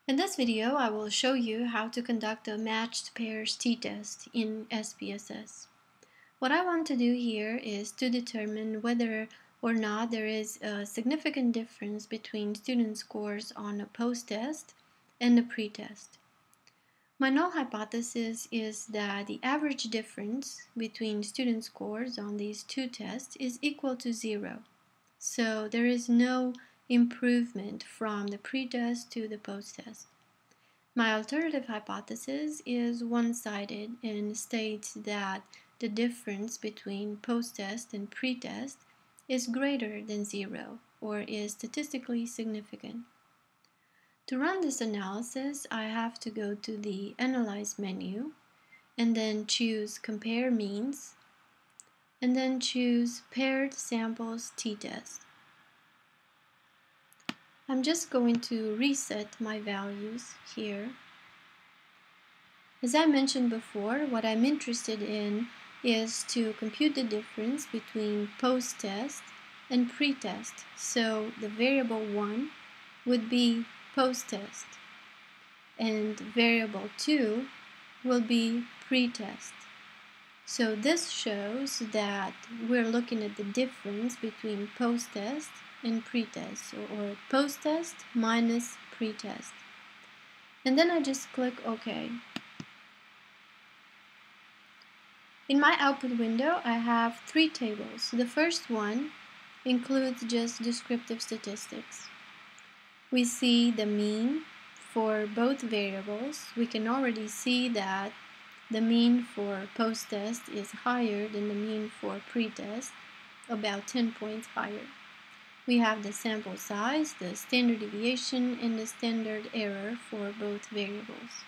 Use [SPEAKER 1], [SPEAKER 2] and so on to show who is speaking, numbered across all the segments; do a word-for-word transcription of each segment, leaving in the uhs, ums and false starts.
[SPEAKER 1] In this video, I will show you how to conduct a matched pairs t-test in S P S S. What I want to do here is to determine whether or not there is a significant difference between student scores on a post-test and a pre-test. My null hypothesis is that the average difference between student scores on these two tests is equal to zero. So there is no improvement from the pre-test to the post-test. My alternative hypothesis is one-sided and states that the difference between post-test and pre-test is greater than zero or is statistically significant. To run this analysis, I have to go to the Analyze menu and then choose Compare Means and then choose Paired Samples t-test. I'm just going to reset my values here. As I mentioned before, what I'm interested in is to compute the difference between post-test and pre-test. So the variable one would be post-test and variable two will be pre-test. So this shows that we're looking at the difference between post-test and pre-test, or post-test minus pre-test. And then I just click OK. In my output window, I have three tables. The first one includes just descriptive statistics. We see the mean for both variables. We can already see that the mean for post-test is higher than the mean for pre-test, about ten points higher. We have the sample size, the standard deviation, and the standard error for both variables.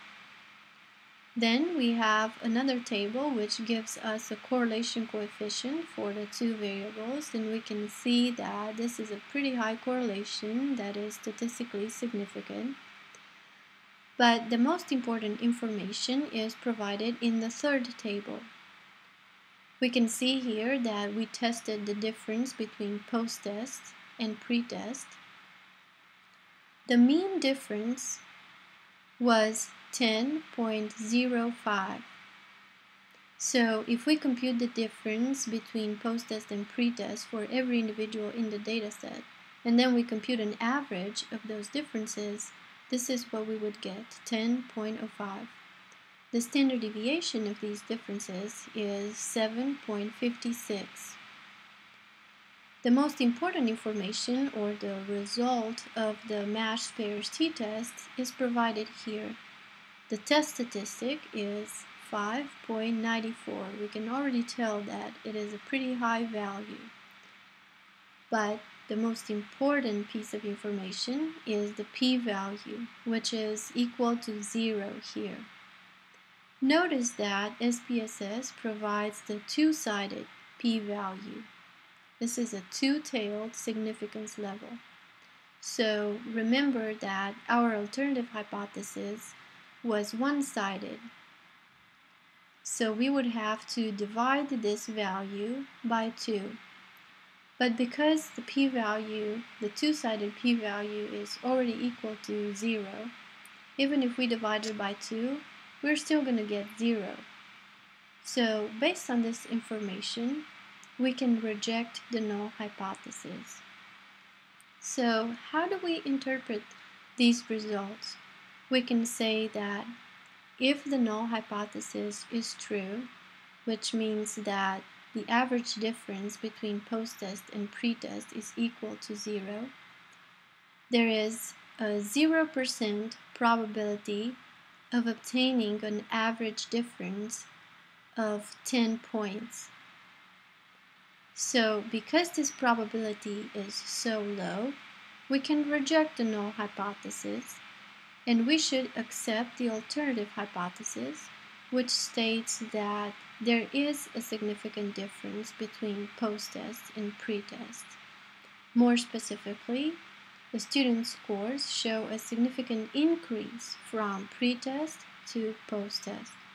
[SPEAKER 1] Then we have another table which gives us a correlation coefficient for the two variables, and we can see that this is a pretty high correlation that is statistically significant. But the most important information is provided in the third table. We can see here that we tested the difference between post-test and pre-test. The mean difference was ten point zero five. So if we compute the difference between post-test and pre-test for every individual in the dataset, and then we compute an average of those differences, this is what we would get, ten point zero five. The standard deviation of these differences is seven point five six. The most important information, or the result of the matched pairs t-test, is provided here. The test statistic is five point nine four. We can already tell that it is a pretty high value. But the most important piece of information is the p-value, which is equal to zero here. Notice that S P S S provides the two-sided p-value. This is a two-tailed significance level. So remember that our alternative hypothesis was one-sided. So we would have to divide this value by two. But because the p-value, the two-sided p-value is already equal to zero, even if we divide it by two, we're still going to get zero. So based on this information, we can reject the null hypothesis. So how do we interpret these results? We can say that if the null hypothesis is true, which means that the average difference between post-test and pre-test is equal to zero, there is a zero percent probability of obtaining an average difference of ten points. So because this probability is so low, we can reject the null hypothesis, and we should accept the alternative hypothesis, which states that there is a significant difference between post-test and pre-test. More specifically, the student scores show a significant increase from pre-test to post-test.